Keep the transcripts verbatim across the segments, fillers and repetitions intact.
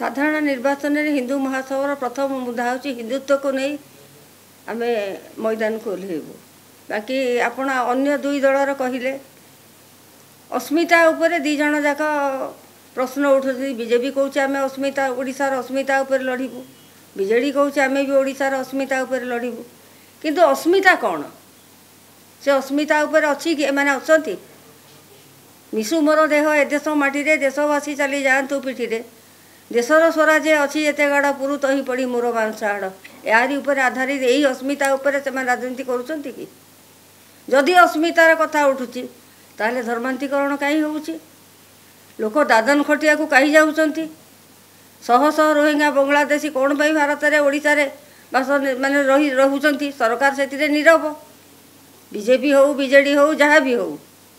साधारण निर्वाचन में हिंदू महासभा प्रथम मुद्दा हूँ हिंदुत्व को नहीं आम मैदान को ओह्लैबू। बाकी आपण अन्य दुई दलर कहले अस्मिता उपरे दी जन जाक प्रश्न उठुती। बीजेपी कौच आम अस्मिता ओडिशार अस्मिता उपर लड़बू, बीजेडी कौच आम भी ओडिशार अस्मिता उपर लड़बू। किंतु अस्मिता कौन से अस्मिता उपर अच्छी कि एमाने अछंती। मिशु मोर देह ए देश माटी रे देशवासी चली जातु पिठी रे देशर स्वराज्य अच्छी एत गाड़ पुरुत ही पड़ी मोर मांस हाड़ यारी उपर आधारित यही अस्मिता उपर से राजनीति करुँच कि जदि अस्मितार कथा उठुची ताले धर्मांतरीकरण कहीं होउची। लोक दादन खटिया को कहीं जाउचंती। शह शह रोहिंग्या बांग्लादेशी कौन पाई भारत रे ओडिशा रे बास माने रही रहउचंती। सरकार सेतिरे नीरव। बीजेपी हो बीजेडी हो जहाँ भी हो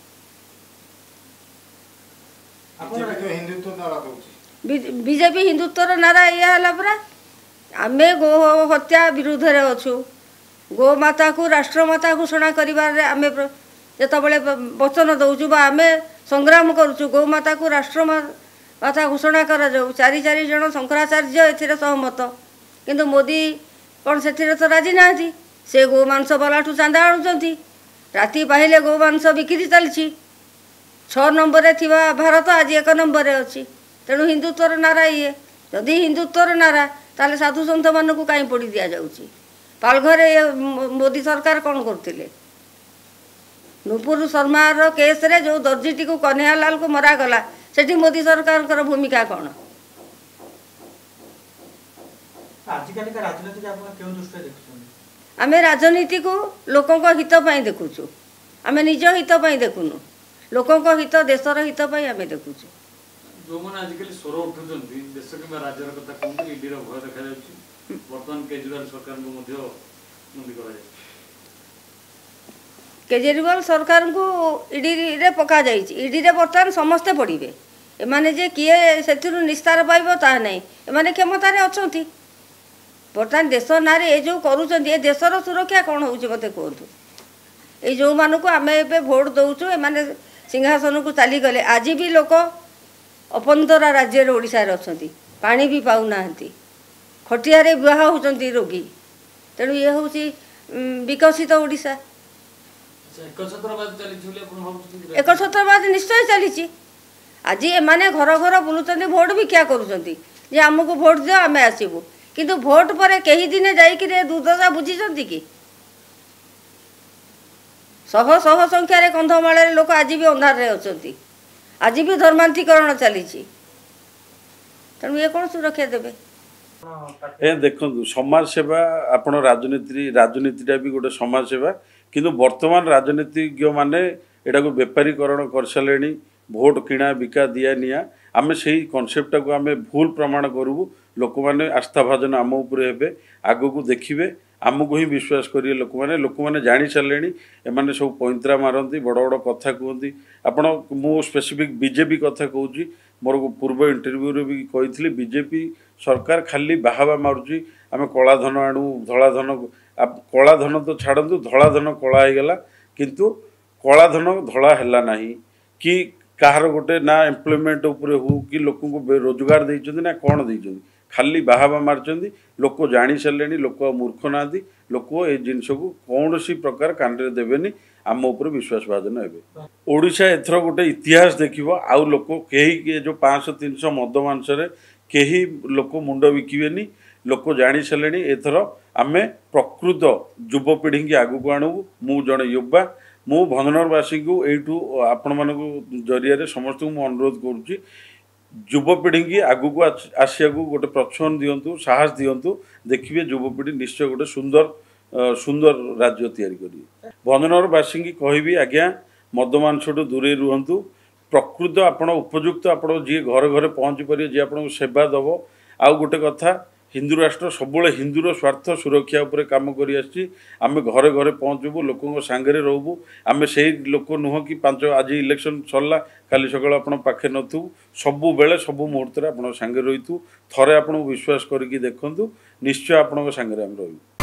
बीजेपी हिंदुत्वर नारा या परा आमे गो हत्या विरुद्ध रे अच्छु। गो माता को राष्ट्रमाता घोषणा करिबार आमे जेतबेले वचन दउछु बा आमे संग्राम करूछु गो माता को राष्ट्रमाता घोषणा करा जाऊ। चारि चारि जन शंकराचार्य एथिरे सहमत किंतु मोदी कौन से तो राजी नाहांती। से गो मांस वालाठू चांदा आणुचंती। राति पाहिले गो मांस बिक्री चलछि। छह नंबर थिबा भारत आज एक नंबर अच्छी। तेणु हिंदुत्वर नारा ये जदि हिंदुत्वर नारा ताले साधु सन्थ मान को कहीं पोड़ी दि जाउछि। पालघर मोदी सरकार कौन करथिले। नुपुर शर्मार केस रे जो दर्जीटी को कन्हैयालाल को मरा गला सेठी मोदी सरकार भूमिका कौन। आमे राजनीति को लोकों हित पाई देखुछु। आमे निज हित पाई देखुनु। लोकों हित देशर हित पाई आमे देखुछु। जो माने आजिकल स्वर उठुचंती देश किबा राज्यर कथा कहू ईडी रो भय देखा जाउची। वर्तमान केजरीवाल सरकार को मध्य मुंडी करा जाय। केजरीवाल सरकार को ईडी रे पका जाइछि। ईडी रे वर्तमान समस्त पड़िबे। एमाने जे किए सेथिरु निस्तार पाइबो ता नै एमाने क्षमता रे अछंती। वर्तमान देश नारे ए जो करूचंती ए देशर सुरक्षा कौन होउछि मते कहतु। ए जो मानु को आमे एबे भोट दउछु एमाने सिंहासन को चली गले आज भी लोक अपंतरा राज्य ओडिशा रे अछंती। पानी भी पाउ नाहंती। खटिया रे विवाह होउचंती रोगी। तेणु ये होउछि विकसित ओडिशा। एक छत्रवाद निश्चय चली। आज एमाने घर घर बुलुचंती भोट भिक्षा करुचंती जे आमको भोट दियो आमे आसीबू। किंतु भोट पर कई दिन जाइए दुर्दशा बुझी कि शह शह संख्यार कंधमाल लोक आज भी अंधार अच्छा। आज भी धर्मांतरीकरण चली। तेणु ये कौन सुरक्षा देवे। ए देखो समाज सेवा आपण राजनीति राजनीतिटा भी गोटे समाज सेवा किंतु वर्तमान राजनीतिज्ञ माने एटा को बेपारीकरण कर सारे। भोट किणा बिका दिया निया आम से कनसेप्टा को आम भूल प्रमाण करूँ। लोक मैंने आस्था भाजन आम उपरे हेबे आगो को देखिए आमको ही विश्वास करिए। लोक मैंने लोक मैंने जानी सारे एमाने सब पैंतरा मारती बड़ बड़ कथा कहती। आपण मु स्पेसिफिक बीजेपी कथा कहूँ। मोर पूर्व इंटरव्यू रे भी कही बीजेपी सरकार खाली बाहाबा मारुची आम कला धन आणु धला धन कला धन तो छाड़ू धला धन कला होगला किंतु कला धन धला है ना कि कहार गोटे ना एम्प्लॉयमेंट उपरे हो कि लोक को रोजगार देइछन्ति ना कौन देइछन्ति खाली बाहाबा मारचंदी। लोक जानी सारे लोक मूर्ख ना लोक ए जिनस को कौन सी प्रकार कांडे देवेनि आम उपर विश्वास भाजन हे। ओडिशा एथर गोटे इतिहास देखिबो आउ लोक कहीं जो पाँच तीन सौ मद मांसरे कहीं लोक मुंड बिकिबेनि। लोक जानी सारे एथर आमे प्रकृत युवपीढ़ी की आगु को आणु। मु जड़े युवा मु भंजनगरवासी को यू आपण मान जरिया समस्त को अनुरोध करुच्ची युवपीढ़ी की आगु को आसिया को गोटे प्रोत्साहन दिंतु साहस दिंतु। देखिए युवपीढ़ी निश्चय गोटे सुंदर सुंदर राज्य तैयारी करिए। भंजनगरवासी की कहबी आज्ञा मद मांसठू दूरे रुहतु। प्रकृत आपण उपयुक्त आपण जी घर घर पहुँची पारे जी आपको सेवा दब। आउ गोटे कथा हिंदू राष्ट्र सबुले हिंदूर स्वार्थ सुरक्षा उपरे काम करी आछि। आमे घरे घरे पहुँचबू लोकों सांगरे रहबू। आमे से लोक नुह कि पांच आज इलेक्शन सरला काली सकाळ आपण पाखे नथु सबु बेले सबु मुहूर्त रे आपण सांगे रहितु। थरे आपण विश्वास करिकि देखंतु निश्चय आपण सांगरे हम रहबू।